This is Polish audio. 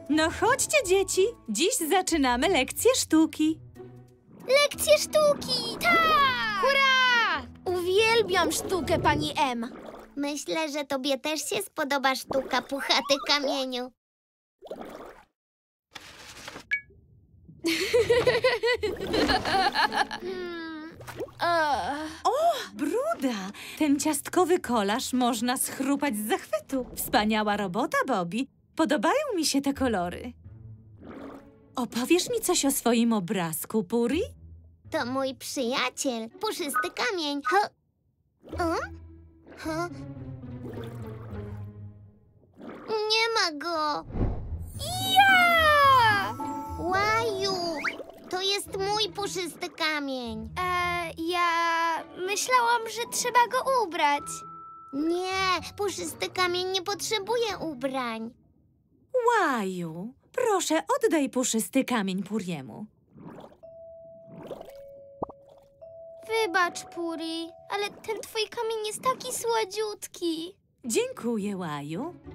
No chodźcie, dzieci. Dziś zaczynamy lekcję sztuki. Lekcje sztuki! Tak! Hurra! Uwielbiam sztukę, pani M. Myślę, że tobie też się spodoba sztuka, puchaty kamieniu. Bruda! Ten ciastkowy kolaż można schrupać z zachwytu. Wspaniała robota, Bobby. Podobają mi się te kolory. Opowiesz mi coś o swoim obrazku, Puri? To mój przyjaciel, puszysty kamień. Nie ma go. Ja! Łaju, to jest mój puszysty kamień. Ja myślałam, że trzeba go ubrać. Nie, puszysty kamień nie potrzebuje ubrań. Łaju, proszę, oddaj puszysty kamień Puriemu. Wybacz, Puri, ale ten twój kamień jest taki słodziutki. Dziękuję, Łaju.